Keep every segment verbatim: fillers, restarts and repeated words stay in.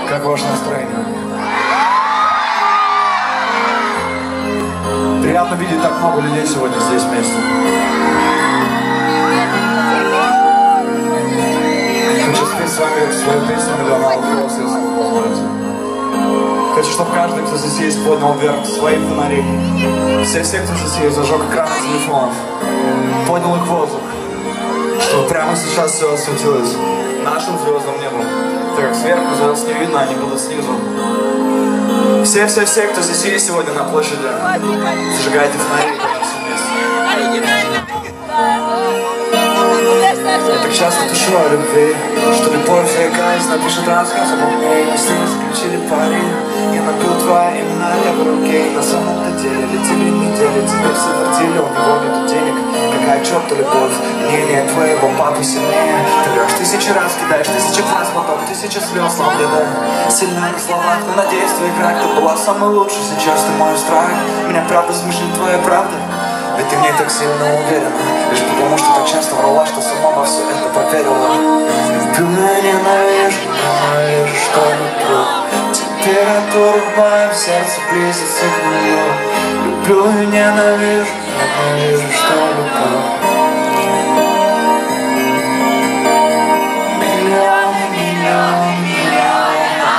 Как ваше настроение? Приятно видеть так много людей сегодня здесь вместе. Хочу спеть с вами свою песню «Миллионал Фрос», если вы позволите. Хочу, чтобы каждый, кто здесь есть, поднял вверх свои фонари. Все, все, кто здесь есть, зажег экран телефонов, поднял их в воздух, чтобы прямо сейчас все осветилось нашим звездным небом. Так как сверху звезд не видно, они будут снизу. Все-все-все, кто здесь есть сегодня на площади, зажигайте фонари, все вместе. Я так часто тушу о любви, что любовь заикаясь напишет рассказ обо мне. Мы с ней заключили пари, я набил твои имена левой руке. И на самом-то деле летели недели, теперь все твердили, у него нету денег. Какая черту любовь, мнение твоего папы сильнее. Ты врешь тысячи раз, кидаешь тысячи глаз, потом тысячи слез, но где-то сильна не в словах, но на действиях рак. Ты была самой лучшей, сейчас ты мой страх. Меня правда смешит твоя правда, ведь ты в ней так сильно уверена, лишь потому, что так часто врала, что сама во все это поверила. Люблю, но ненавижу, ненавижу, что люблю. Температура в моем сердце близится к нулю. Люблю и ненавижу, ненавижу, что люблю. Миллион, миллион, миллион,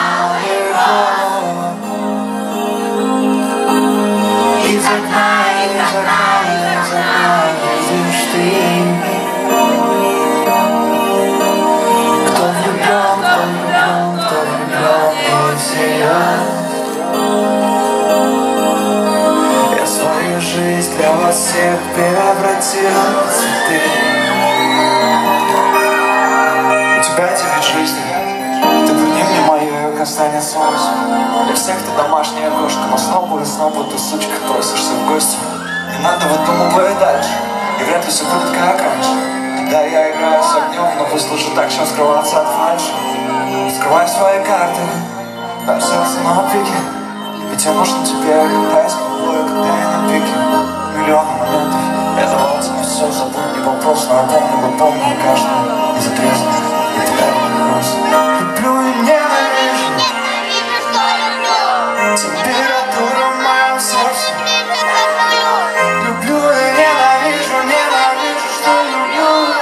миллион. Из окна, из окна, из окна видишь ты. Кто влюблен, кто влюблен, кто влюблен, и всерьез. Я свою жизнь для вас всех превратил в цветы. У тебя девять жизней, ты верни мне мою, как останется осень. Для всех ты домашняя кошка, но снова и снова ты, сучка, просишься в гости. Не надо в этом убавить дальше, и вряд ли все будет как раньше. Да, я играю с огнем, но пусть лучше так, чем скрываться от фальши. Скрывай свои карты, дай сердце на пике, ведь я нужен тебе, когда я спокою, когда я на пике. Миллионы моментов, я давал тебе все, забудь, не вопрос, но я помню, помню каждый из отрезанных деталей вопрос. Люблю и ненавижу, температура в моем сердце. Люблю и ненавижу, ненавижу, что люблю.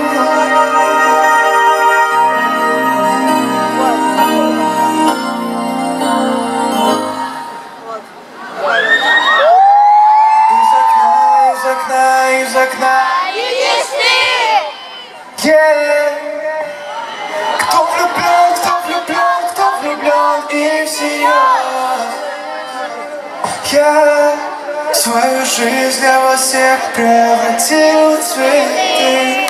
Из окна, из окна, из окна видишь ты. Yeah. Кто влюблен, кто влюблен, кто влюблен и всерьез. Я свою жизнь для вас всех превратил в цветы.